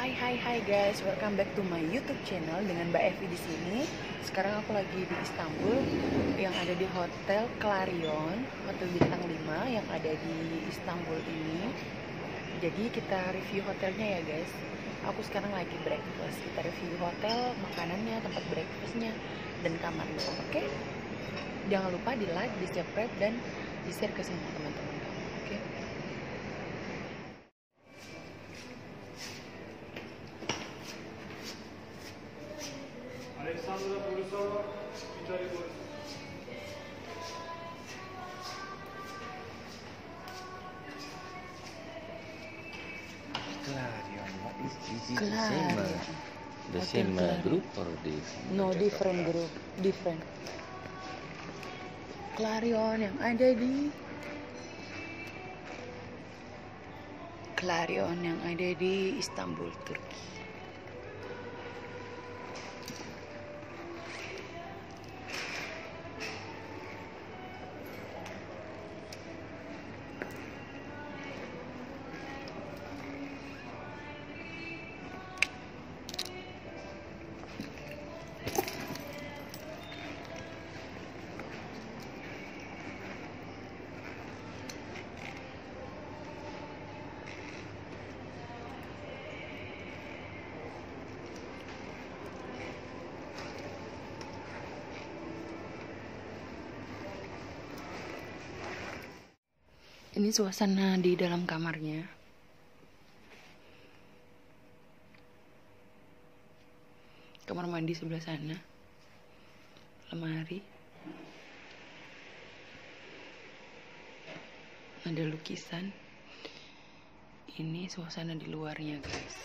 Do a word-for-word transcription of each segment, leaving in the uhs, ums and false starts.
Hai hai hai guys, welcome back to my YouTube channel dengan Mbak Evi di sini. Sekarang aku lagi di Istanbul yang ada di Hotel Clarion, Hotel Bintang lima yang ada di Istanbul ini. Jadi kita review hotelnya ya guys. Aku sekarang lagi breakfast. Kita review hotel, makanannya, tempat breakfastnya, dan kamarnya. Oke? Okay? Jangan lupa di like, di subscribe, dan di share ke semua teman-teman kamu. Oke? Okay? Alexandra Borisova, Vitaly Borisov. Clarion, what is this? Is the Clarion. same, uh, the Hotel same uh, Clarion. group or different? No, different group, different. Clarion yang ada di Clarion yang ada di Istanbul, Turki. Ini suasana di dalam kamarnya. Kamar mandi sebelah sana. Lemari. Ada lukisan. Ini suasana di luarnya, guys.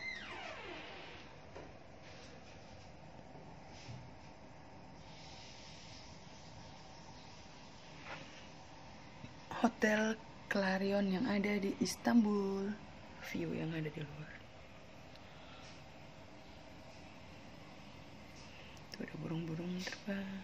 Hotel Clarion yang ada di Istanbul. View yang ada di luar. Tuh ada burung-burung terbang.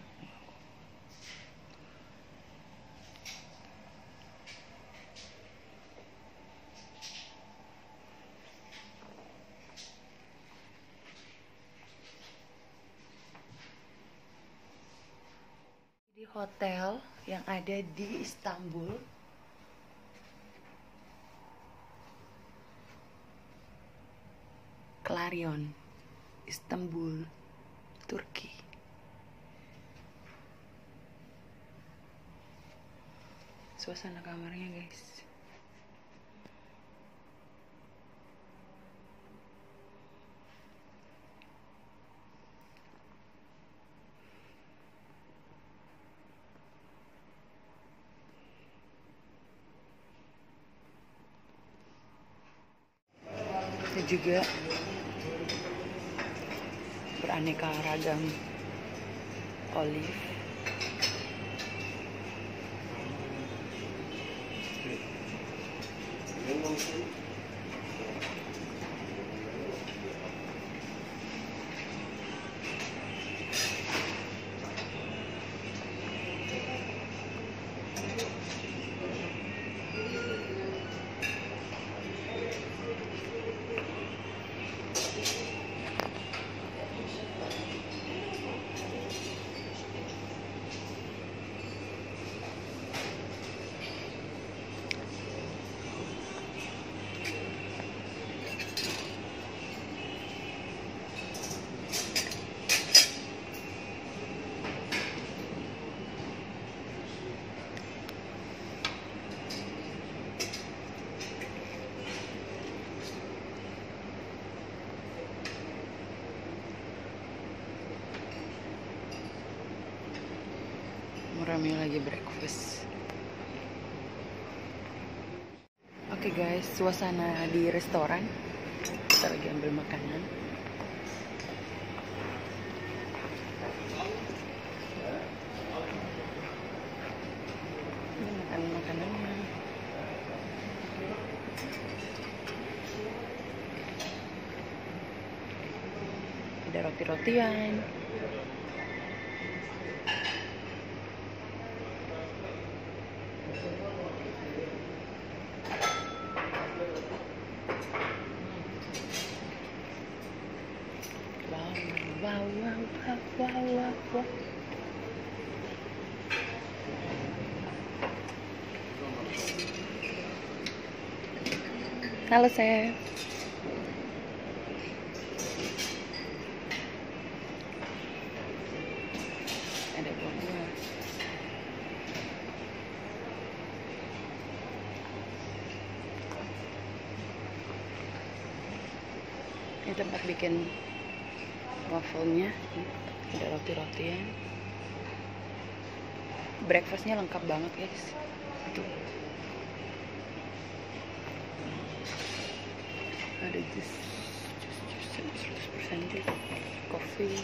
Di hotel yang ada di Istanbul. Clarion, Istanbul, Turki. Suasana kamarnya, guys. Itu juga beraneka ragam olive. Rame lagi breakfast. Oke okay guys, suasana di restoran. Kita lagi ambil makanan. Ini makan makanannya. Ada roti-rotian. wow, wow, wow, wow, wow, wow. Halo, Chef. Ada buah-buah. Ini tempat bikin wafelnya. Ada roti-rotian. Breakfastnya lengkap banget, guys. Tuh. Ada jus, jus, jus, seratus persen jus, kopi.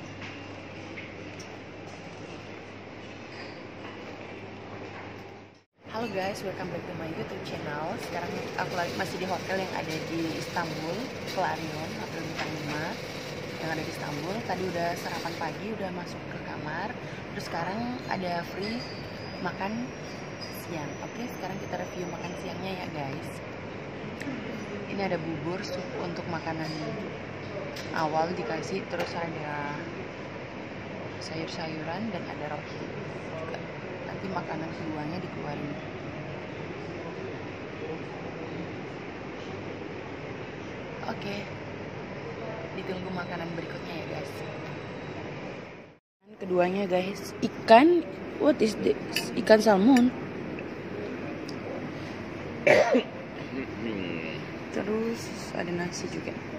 Halo guys, welcome back to my YouTube channel. Sekarang aku lagi masih di hotel yang ada di Istanbul, Clarion, hotel bintang lima yang ada di Istanbul. Tadi udah sarapan pagi, udah masuk ke kamar. Terus sekarang ada free makan siang. Oke, sekarang kita review makan siangnya ya guys. Ini ada bubur, sup untuk makanan awal dikasih, terus ada sayur-sayuran dan ada roti juga. Nanti makanan keduanya dikeluarin. Oke, ditunggu makanan berikutnya ya guys. Keduanya guys, ikan, what is this? Ikan salmon. Terus ada nasi juga.